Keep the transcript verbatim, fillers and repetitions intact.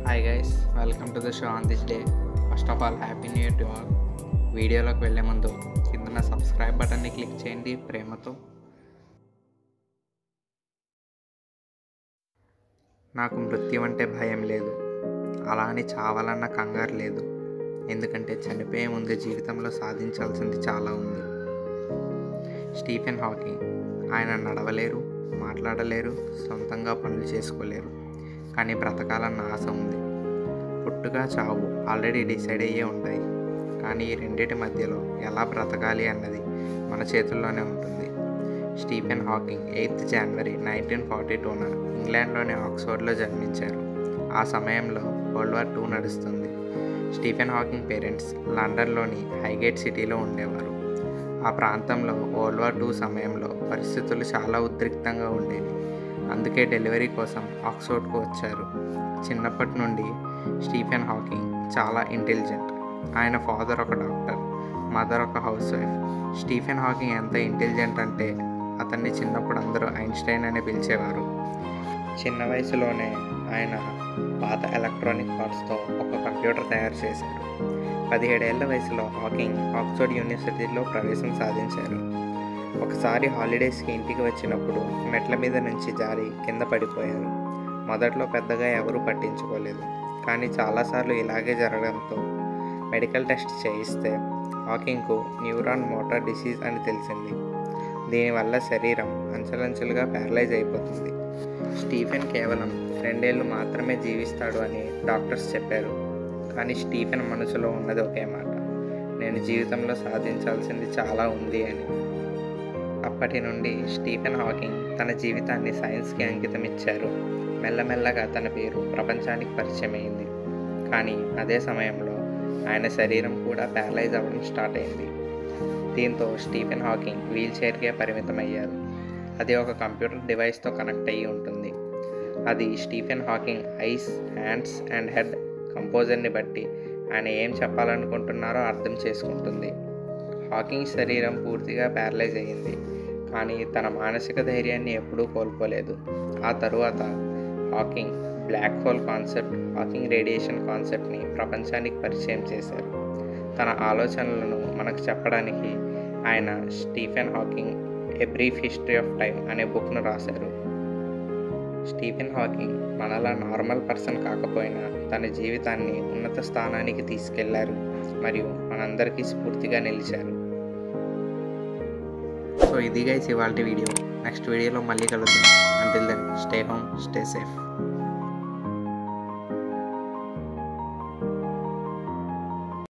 Hi guys, welcome to the show on this day. First of all happy new year to all. వీడియోలోకి వెళ్ళే ముందు కింద subscribe బటన్ని click చేయండి ప్రేమతో. నాకు మృత్యు అంటే భయం లేదు, అలా అని చావాలన్న కంగారు లేదు. ఎందుకంటే చనిపోయే ముందు జీవితంలో సాధించాల్సింది చాలా ఉంది. Stephen Hawking. ఆయన నడవలేరు, మాట్లాడలేరు, సొంతంగా పనులు చేసుకోలేరు, కానీ బ్రతకాలన్న ఆశ ఉంది. పుట్టుక చావు ఆల్రెడీ డిసైడ్ అయ్యే ఉంటాయి, కానీ ఈ రెండింటి మధ్యలో ఎలా బ్రతకాలి అన్నది మన చేతుల్లోనే ఉంటుంది. Stephen Hawking eighth January nineteen forty టూన ఇంగ్లాండ్లోని ఆక్స్ఫర్డ్లో జన్మించారు. ఆ సమయంలో వరల్డ్ వార్ టూ నడుస్తుంది. స్టీఫెన్ హాకింగ్ పేరెంట్స్ లండన్లోని హైగేట్ సిటీలో ఉండేవారు. ఆ ప్రాంతంలో వరల్డ్ వార్ టూ సమయంలో పరిస్థితులు చాలా ఉద్రిక్తంగా ఉండేవి. అందుకే డెలివరీ కోసం ఆక్స్ఫర్డ్కు వచ్చారు. చిన్నప్పటి నుండి స్టీఫెన్ హాకింగ్ చాలా ఇంటెలిజెంట్. ఆయన ఫాదర్ ఒక డాక్టర్, మదర్ ఒక హౌస్ వైఫ్. స్టీఫెన్ హాకింగ్ ఎంత ఇంటెలిజెంట్ అంటే అతన్ని చిన్నప్పుడు అందరూ ఐన్స్టైన్ అని పిలిచేవారు. చిన్న వయసులోనే ఆయన పాత ఎలక్ట్రానిక్ పార్ట్స్తో ఒక కంప్యూటర్ తయారు చేశారు. పదిహేడేళ్ల వయసులో హాకింగ్ ఆక్స్ఫర్డ్ యూనివర్సిటీలో ప్రవేశం సాధించారు. ఒకసారి హాలిడేస్కి ఇంటికి వచ్చినప్పుడు మెట్ల మీద నుంచి జారి కింద పడిపోయారు. మొదట్లో పెద్దగా ఎవరూ పట్టించుకోలేదు, కానీ చాలాసార్లు ఇలాగే జరగడంతో మెడికల్ టెస్ట్ చేయిస్తే హాకింగ్కు న్యూరాన్ మోటార్ డిసీజ్ అని తెలిసింది. దీనివల్ల శరీరం అంచెలంచెలుగా ప్యారలైజ్ అయిపోతుంది. స్టీఫెన్ కేవలం రెండేళ్ళు మాత్రమే జీవిస్తాడు అని డాక్టర్స్ చెప్పారు. కానీ స్టీఫెన్ మనసులో ఉన్నది ఒకే మాట: నేను జీవితంలో సాధించాల్సింది చాలా ఉంది అని. అప్పటి నుండి స్టీఫెన్ హాకింగ్ తన జీవితాన్ని సైన్స్కి అంకితం ఇచ్చారు. మెల్లమెల్లగా తన పేరు ప్రపంచానికి పరిచయం అయింది. కానీ అదే సమయంలో ఆయన శరీరం కూడా ప్యారలైజ్ అవ్వడం స్టార్ట్ అయింది. దీంతో స్టీఫెన్ హాకింగ్ వీల్ చైర్కే పరిమితం అయ్యారు. అది ఒక కంప్యూటర్ డివైస్తో కనెక్ట్ అయ్యి ఉంటుంది. అది Stephen Hawking eyes, hands and head కంపోజర్ని బట్టి ఆయన ఏం చెప్పాలనుకుంటున్నారో అర్థం చేసుకుంటుంది. హాకింగ్ శరీరం పూర్తిగా ప్యారలైజ్ అయ్యింది, కానీ తన మానసిక ధైర్యాన్ని ఎప్పుడూ కోల్పోలేదు. ఆ తరువాత Hawking black hole concept, Hawking radiation కాన్సెప్ట్ని ప్రపంచానికి పరిచయం చేశారు. తన ఆలోచనలను మనకు చెప్పడానికి ఆయన Stephen Hawking a brief history of time అనే బుక్ను రాశారు. స్టీఫెన్ హాకింగ్ మనలా నార్మల్ పర్సన్ కాకపోయినా తన జీవితాన్ని ఉన్నత స్థానానికి తీసుకెళ్లారు మరియు మనందరికీ స్ఫూర్తిగా నిలిచారు. సో ఇది గైస్ ఇవాల్టి వీడియో. నెక్స్ట్ వీడియోలో మళ్ళీ కలుద్దాం. Until then stay home, stay safe.